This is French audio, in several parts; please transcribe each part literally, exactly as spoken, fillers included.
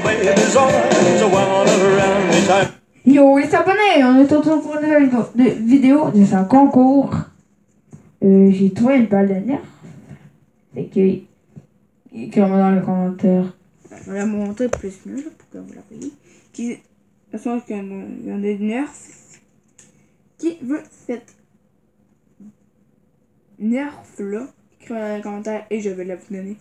Yo les abonnés, on est autour pour une vidéo de un concours. Euh, j'ai trouvé une balle de nerf. Fait que écrivez-moi dans les commentaires. On va la montrer plus mieux là, pour que vous la voyez. Qui, de toute façon, il y en a des nerfs. Qui veut cette nerf là? Écrivez dans les commentaires et je vais la vous donner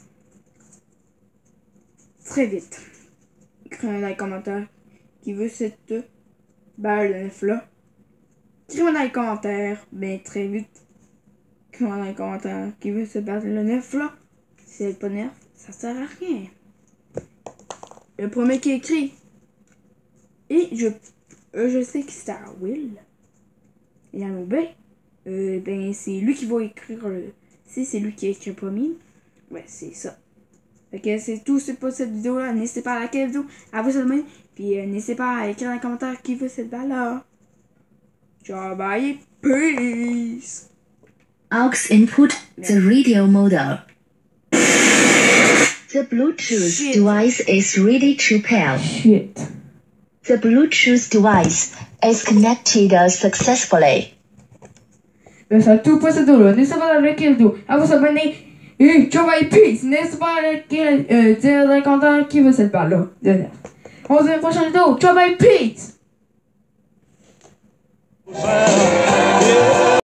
très vite. Écrivez dans les commentaires qui veut cette balle de nerf là. Écrivez dans les commentaires, mais très vite. Écrivez dans les commentaires qui veut cette balle de nerf là. Si c'est pas nerf, ça sert à rien. Le premier qui écrit. Et je, euh, je sais que c'est à Will. Et à Nobé. Euh, ben, c'est lui qui va écrire le. Si c'est lui qui écrit le premier. Ouais, c'est ça. Fait que c'est tout c'est pour cette vidéo là. N'hésitez pas à liker la vidéo, à vous abonner. Puis euh, n'hésitez pas à écrire dans les commentaires qui veut cette balle là. Ciao, bye, peace. Aux input the radio model. The Bluetooth Shit. device is ready to pair. Shit. The Bluetooth device is connected successfully. Ben, c'est tout pour cette vidéo là. N'hésitez pas à liker la vidéo, à vous abonner. Et ciao, bye, peace. N'hésitez pas à liker, euh, dire dans les commentaires qui veut cette balle là. De nerf. On se voit dans la prochaine vidéo. Ciao, bye, peace.